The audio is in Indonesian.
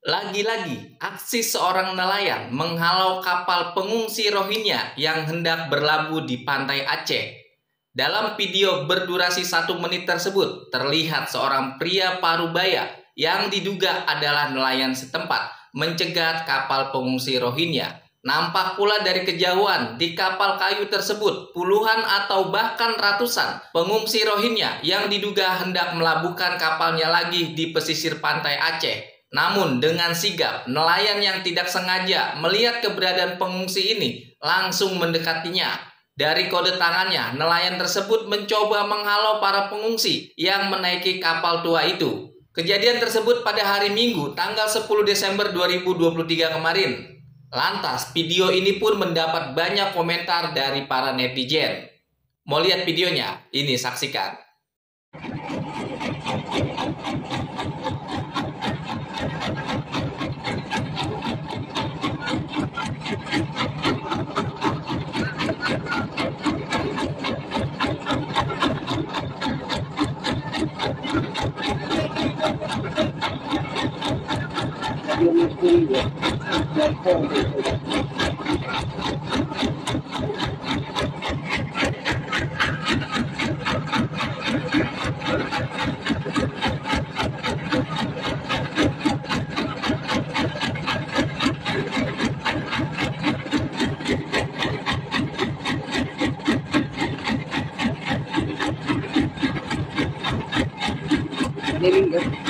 Lagi-lagi, aksi seorang nelayan menghalau kapal pengungsi Rohingya yang hendak berlabuh di pantai Aceh. Dalam video berdurasi 1 menit tersebut, terlihat seorang pria parubaya yang diduga adalah nelayan setempat mencegat kapal pengungsi Rohingya. Nampak pula dari kejauhan di kapal kayu tersebut puluhan atau bahkan ratusan pengungsi Rohingya yang diduga hendak melabuhkan kapalnya lagi di pesisir pantai Aceh. Namun dengan sigap, nelayan yang tidak sengaja melihat keberadaan pengungsi ini langsung mendekatinya. Dari kode tangannya, nelayan tersebut mencoba menghalau para pengungsi yang menaiki kapal tua itu. Kejadian tersebut pada hari Minggu, tanggal 10 Desember 2023 kemarin. Lantas, video ini pun mendapat banyak komentar dari para netizen. Mau lihat videonya? Ini saksikan. Living